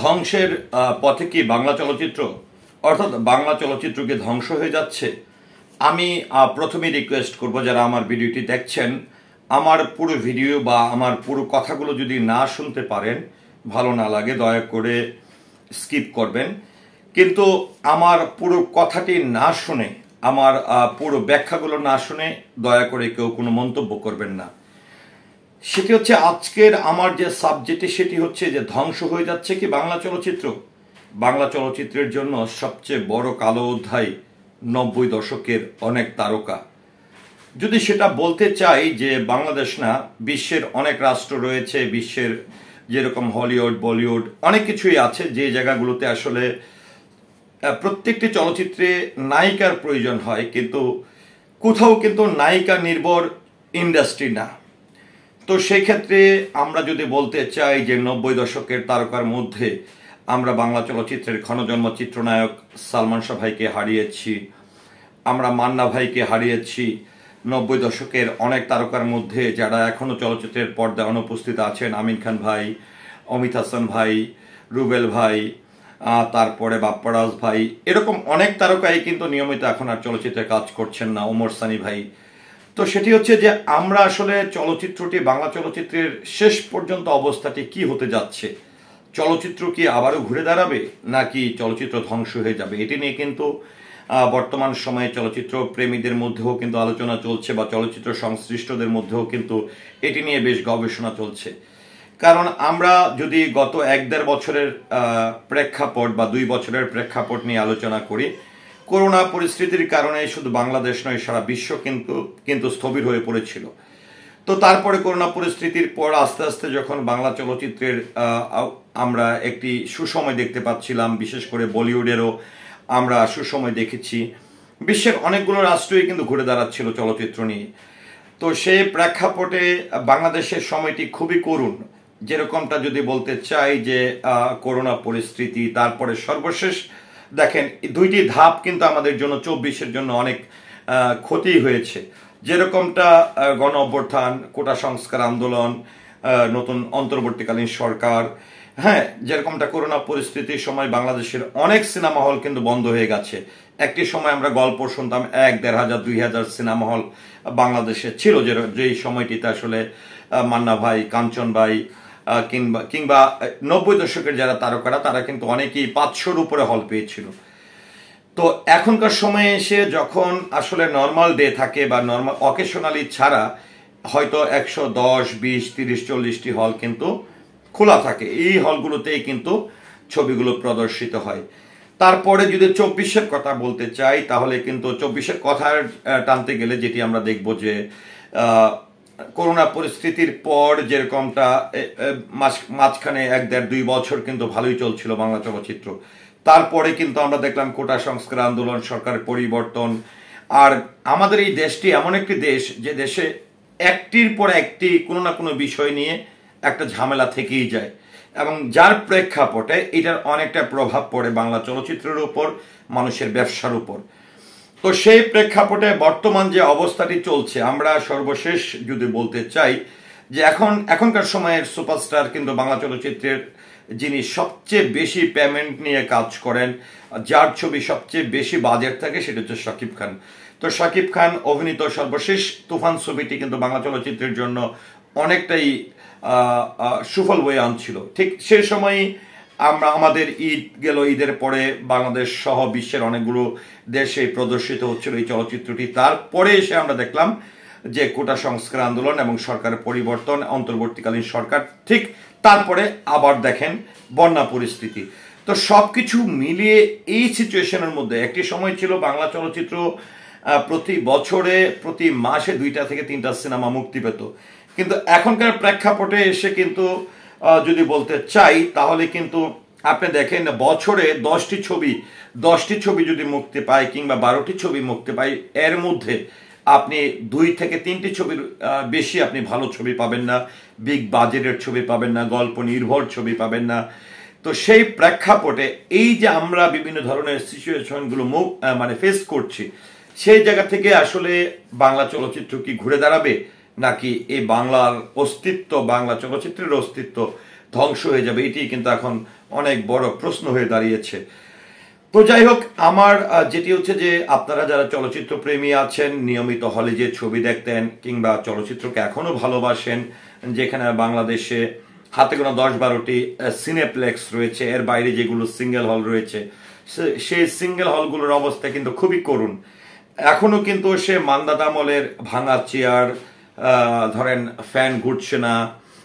ধ্বংসের পথে কি বাংলা চলচ্চিত্র, অর্থাৎ বাংলা চলচ্চিত্র কি ধ্বংস হয়ে যাচ্ছে? আমি প্রথমে রিকোয়েস্ট করব, যারা আমার ভিডিওটি দেখছেন, আমার পুরো ভিডিও বা আমার পুরো কথাগুলো যদি না শুনতে পারেন, ভালো না লাগে, দয়া করে স্কিপ করবেন। কিন্তু আমার পুরো কথাটি না শুনে, আমার পুরো ব্যাখ্যাগুলো না শুনে দয়া করে কেউ কোনো মন্তব্য করবেন না। সেটি হচ্ছে আজকের আমার যে সাবজেক্টে, সেটি হচ্ছে যে ধ্বংস হয়ে যাচ্ছে কি বাংলা চলচ্চিত্র। বাংলা চলচ্চিত্রের জন্য সবচেয়ে বড় কালো অধ্যায় 90 দশকের অনেক তারকা। যদি সেটা বলতে চাই যে বাংলাদেশ না, বিশ্বের অনেক রাষ্ট্র রয়েছে, বিশ্বের যেরকম হলিউড, বলিউড, অনেক কিছুই আছে যে জায়গাগুলোতে আসলে প্রত্যেকটি চলচ্চিত্রে নায়িকার প্রয়োজন হয়, কিন্তু কোথাও কিন্তু নায়িকা নির্ভর ইন্ডাস্ট্রি না। তো সেই ক্ষেত্রে আমরা যদি বলতে চাই যে 90 দশকের তারকার মধ্যে আমরা বাংলা চলচ্চিত্রের ক্ষণজন্ম চিত্রনায়ক সালমান শাহ ভাইকে হারিয়েছি, আমরা মান্না ভাইকে হারিয়েছি। 90 দশকের অনেক তারকার মধ্যে যারা এখনো চলচ্চিত্রের পর্দায় অনুপস্থিত আছেন, আমিন খান ভাই, অমিত হাসান ভাই, রুবেল ভাই, তারপরে বাপ্পারাজ ভাই, এরকম অনেক তারকাই কিন্তু নিয়মিত এখন আর চলচ্চিত্রে কাজ করছেন না, ওমর সানি ভাই। তো সেটি হচ্ছে যে আমরা আসলে চলচ্চিত্রটি, বাংলা চলচ্চিত্রের শেষ পর্যন্ত অবস্থাটি কি হতে যাচ্ছে, চলচ্চিত্র কি আবারও ঘুরে দাঁড়াবে নাকি চলচ্চিত্র ধ্বংস হয়ে যাবে, এটি নিয়ে কিন্তু বর্তমান সময়ে চলচ্চিত্র প্রেমীদের মধ্যেও কিন্তু আলোচনা চলছে, বা চলচ্চিত্র সংশ্লিষ্টদের মধ্যেও কিন্তু এটি নিয়ে বেশ গবেষণা চলছে। কারণ আমরা যদি গত 1-1.5 বছরের প্রেক্ষাপট বা 2 বছরের প্রেক্ষাপট নিয়ে আলোচনা করি, করোনা পরিস্থিতির কারণে শুধু বাংলাদেশ নয়, সারা বিশ্ব কিন্তু স্থবির হয়ে পড়েছিল। তো তারপরে করোনা পরিস্থিতির পর আস্তে আস্তে যখন বাংলা চলচ্চিত্রের আমরা একটি সুসময় দেখতে পাচ্ছিলাম, বিশেষ করে বলিউডেরও আমরা সুসময় দেখেছি, বিশ্বের অনেকগুলো রাষ্ট্রই কিন্তু ঘুরে দাঁড়াচ্ছিল চলচ্চিত্র নিয়ে। তো সেই প্রেক্ষাপটে বাংলাদেশের সময়টি খুবই করুণ। যেরকমটা যদি বলতে চাই যে করোনা পরিস্থিতি, তারপরে সর্বশেষ দেখেন 2টি ধাপ কিন্তু আমাদের জন্য 24-এর জন্য অনেক ক্ষতি হয়েছে। যেরকমটা গণ অভ্যুত্থান, কোটা সংস্কার আন্দোলন, নতুন অন্তর্বর্তীকালীন সরকার, হ্যাঁ, যেরকমটা করোনা পরিস্থিতির সময় বাংলাদেশের অনেক সিনেমা হল কিন্তু বন্ধ হয়ে গেছে। একটি সময় আমরা গল্প শুনতাম 1,500-2,000 সিনেমা হল বাংলাদেশে ছিল, যেই সময়টিতে আসলে মান্না ভাই, কাঞ্চন ভাই কিংবা 90 দশকের যারা তারকারা, তারা কিন্তু অনেকেই 500-র উপরে হল পেয়েছিল। তো এখনকার সময়ে এসে যখন আসলে নর্মাল ডে থাকে বা নর্মাল অকেশনালি ছাড়া হয়তো 110, 20, 30, 40টি হল কিন্তু খোলা থাকে, এই হলগুলোতেই কিন্তু ছবিগুলো প্রদর্শিত হয়। তারপরে যদি 24-এর কথা বলতে চাই, তাহলে কিন্তু 24-এর কথা টানতে গেলে যেটি আমরা দেখব যে করোনা পরিস্থিতির পর যেরকমটা মাঝখানে 1-1.5-2 বছর কিন্তু ভালোই চলছিল বাংলা চলচ্চিত্র। তারপরে কিন্তু আমরা দেখলাম কোটা সংস্কার আন্দোলন, সরকারের পরিবর্তন। আর আমাদের এই দেশটি এমন একটি দেশ, যে দেশে একটির পর একটি কোনো না কোনো বিষয় নিয়ে একটা ঝামেলা থেকেই যায়, এবং যার প্রেক্ষাপটে এটার অনেকটা প্রভাব পড়ে বাংলা চলচ্চিত্রের উপর, মানুষের ব্যবসার উপর। তো সেই প্রেক্ষাপটে বর্তমান যে অবস্থাটি চলছে, আমরা সর্বশেষ যদি বলতে চাই যে এখনকার সময়ের সুপারস্টার কিন্তু বাংলা চলচ্চিত্রের যিনি সবচেয়ে বেশি পেমেন্ট নিয়ে কাজ করেন, যার ছবি সবচেয়ে বেশি বাজেট থাকে, সেটা হচ্ছে শাকিব খান। তো শাকিব খান অভিনীত সর্বশেষ তুফান ছবিটি কিন্তু বাংলা চলচ্চিত্রের জন্য অনেকটাই সুফল বয়ে আনছিল। ঠিক সেই সময়ই আমাদের ঈদ গেল, ঈদের পরে বাংলাদেশ সহ বিশ্বের অনেকগুলো দেশে প্রদর্শিত হচ্ছিল এই চলচ্চিত্রটি। তারপরে এসে আমরা দেখলাম যে কোটা সংস্কার আন্দোলন এবং সরকারের পরিবর্তন, অন্তর্বর্তীকালীন সরকার, ঠিক তারপরে আবার দেখেন বন্যা পরিস্থিতি। তো সবকিছু মিলিয়ে এই সিচুয়েশনের মধ্যে একটি সময় ছিল বাংলা চলচ্চিত্র প্রতি বছরে, প্রতি মাসে 2টা থেকে 3টা সিনেমা মুক্তি পেত। কিন্তু এখনকার প্রেক্ষাপটে এসে কিন্তু যদি বলতে চাই, তাহলে কিন্তু আপনি দেখেন বছরে 10টি ছবি যদি মুক্তি পায়, কিংবা 12টি ছবি মুক্তি পায়, এর মধ্যে আপনি 2 থেকে 3টি ছবির বেশি আপনি ভালো ছবি পাবেন না, বিগ বাজেটের ছবি পাবেন না, গল্প নির্ভর ছবি পাবেন না। তো সেই প্রেক্ষাপটে এই যে আমরা বিভিন্ন ধরনের সিচুয়েশনগুলো ফেস করছি, সেই জায়গা থেকে আসলে বাংলা চলচ্চিত্র কি ঘুরে দাঁড়াবে, নাকি এই বাংলার অস্তিত্ব, বাংলা চলচ্চিত্রের অস্তিত্ব ধ্বংস হয়ে যাবে, এটি কিন্তু এখন অনেক বড় প্রশ্ন হয়ে দাঁড়িয়েছে। তো যাই হোক, আমার যেটি হচ্ছে যে আপনারা যারা চলচ্চিত্র প্রেমী আছেন, নিয়মিত হলে যে ছবি দেখতেন কিংবা চলচ্চিত্রকে এখনো ভালোবাসেন, যেখানে বাংলাদেশে হাতে গোনা 10-12টি সিনেপ্লেক্স রয়েছে, এর বাইরে যেগুলো সিঙ্গেল হল রয়েছে, সেই সিঙ্গেল হলগুলোর অবস্থা কিন্তু খুবই করুণ। এখনো কিন্তু সে মান্দাত আমলের ভাঙা চেয়ার, ধরেন ফ্যান ঘুরছে না,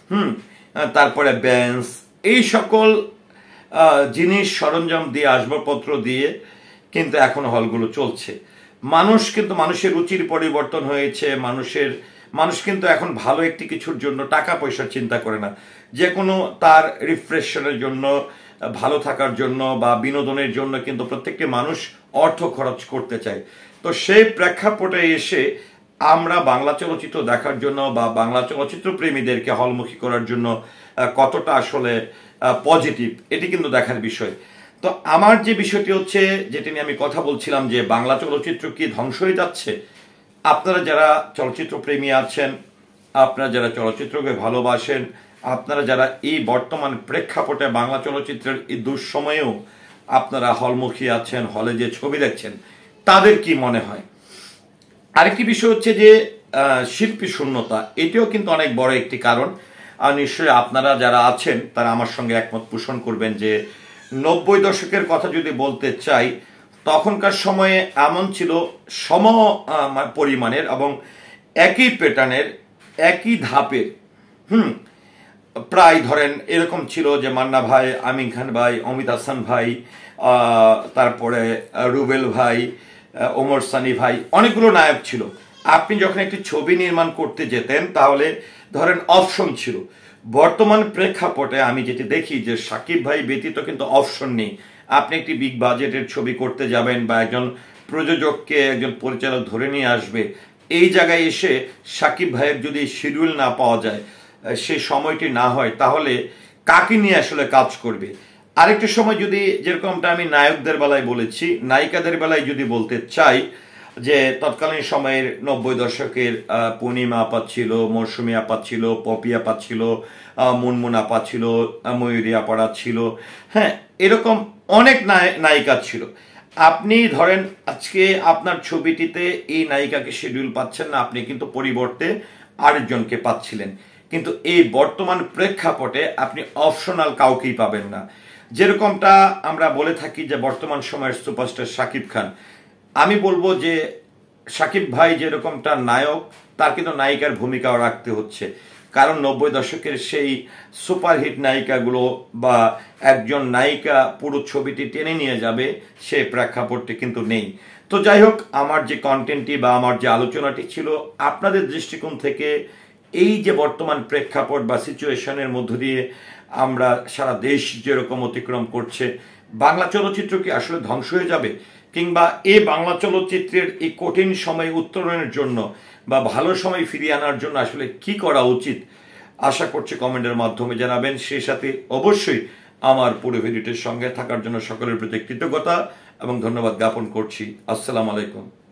তারপরে বেঞ্চ, এই সকল জিনিস সরঞ্জাম দিয়ে, আসবাবপত্র দিয়ে কিন্তু এখন হলগুলো চলছে। মানুষের রুচির পরিবর্তন হয়েছে। মানুষ কিন্তু এখন ভালো একটি কিছুর জন্য টাকা পয়সার চিন্তা করে না, যে কোনো তার রিফ্রেশনের জন্য, ভালো থাকার জন্য বা বিনোদনের জন্য কিন্তু প্রত্যেকটি মানুষ অর্থ খরচ করতে চায়। তো সেই প্রেক্ষাপটে এসে আমরা বাংলা চলচ্চিত্র দেখার জন্য বা বাংলা চলচ্চিত্র প্রেমীদেরকে হলমুখী করার জন্য কতটা আসলে পজিটিভ, এটি কিন্তু দেখার বিষয়। তো আমার যে বিষয়টি হচ্ছে, যেটি নিয়ে আমি কথা বলছিলাম, যে বাংলা চলচ্চিত্র কি ধ্বংস হয়ে যাচ্ছে? আপনারা যারা চলচ্চিত্র প্রেমী আছেন, আপনারা যারা চলচ্চিত্রকে ভালোবাসেন, আপনারা যারা এই বর্তমান প্রেক্ষাপটে বাংলা চলচ্চিত্রের এই দুঃসময়েও আপনারা হলমুখী আছেন, হলে যে ছবি দেখছেন, তাদের কি মনে হয়? আরেকটি বিষয় হচ্ছে যে শিল্পী শূন্যতা, এটিও কিন্তু অনেক বড় একটি কারণ। আর নিশ্চয়ই আপনারা যারা আছেন তারা আমার সঙ্গে একমত পোষণ করবেন যে 90 দশকের কথা যদি বলতে চাই, তখনকার সময়ে এমন ছিল সম পরিমাণের এবং একই প্যাটার্নের, একই ধাপের, প্রায় ধরেন এরকম ছিল যে মান্না ভাই, আমিন খান ভাই, অমিত হাসান ভাই, তারপরে রুবেল ভাই, ওমর সানি ভাই, অনেকগুলো নায়ক ছিল। আপনি যখন একটি ছবি নির্মাণ করতে যেতেন তাহলে ধরেন অপশন ছিল। বর্তমান প্রেক্ষাপটে আমি যেটি দেখি যে সাকিব ভাই ব্যতীত কিন্তু অপশন নেই। আপনি একটি বিগ বাজেটের ছবি করতে যাবেন বা একজন প্রযোজককে, একজন পরিচালক ধরে নিয়ে আসবে, এই জায়গায় এসে সাকিব ভাইয়ের যদি শিডিউল না পাওয়া যায়, সেই সময়টি না হয়, তাহলে কাকে নিয়ে আসলে কাজ করবে? আরেকটা সময় যদি, যেরকমটা আমি নায়কদের বেলায় বলেছি, নায়িকাদের বেলায় যদি বলতে চাই, যে তৎকালীন সময়ের 90 দশকের পূর্ণিমা আপা ছিল, মৌসুমী আপা ছিল, পপি আপা ছিল, মুনমুন আপা ছিল, ময়ূরী আপারা ছিল, হ্যাঁ, এরকম অনেক নায়িকা ছিল। আপনি ধরেন আজকে আপনার ছবিটিতে এই নায়িকাকে শিডিউল পাচ্ছেন না, আপনি কিন্তু পরিবর্তে আরেকজনকে পাচ্ছিলেন। কিন্তু এই বর্তমান প্রেক্ষাপটে আপনি অপশনাল কাউকেই পাবেন না। যেরকমটা আমরা বলে থাকি যে বর্তমান সময়ের সুপারস্টার শাকিব খান, আমি বলবো যে শাকিব ভাই যেরকমটা নায়ক, তার কিন্তু নায়িকার ভূমিকাও রাখতে হচ্ছে। কারণ 90 দশকের সেই সুপারহিট নায়িকাগুলো বা একজন নায়িকা পুরো ছবিটি টেনে নিয়ে যাবে, সেই প্রেক্ষাপটটি কিন্তু নেই। তো যাই হোক, আমার যে কন্টেন্টটি বা আমার যে আলোচনাটি ছিল, আপনাদের দৃষ্টিকোণ থেকে এই যে বর্তমান প্রেক্ষাপট বা সিচুয়েশনের মধ্য দিয়ে আমরা সারা দেশ যেরকম অতিক্রম করছে, বাংলা চলচ্চিত্র কি আসলে ধ্বংস হয়ে যাবে? কিংবা এই বাংলা চলচ্চিত্রের এই কঠিন সময় উত্তরণের জন্য বা ভালো সময় ফিরিয়ে আনার জন্য আসলে কি করা উচিত? আশা করছি কমেন্টের মাধ্যমে জানাবেন। সেই সাথে অবশ্যই আমার পুরো ভিডিওটির সঙ্গে থাকার জন্য সকলের প্রতি কৃতজ্ঞতা এবং ধন্যবাদ জ্ঞাপন করছি। আসসালামু আলাইকুম।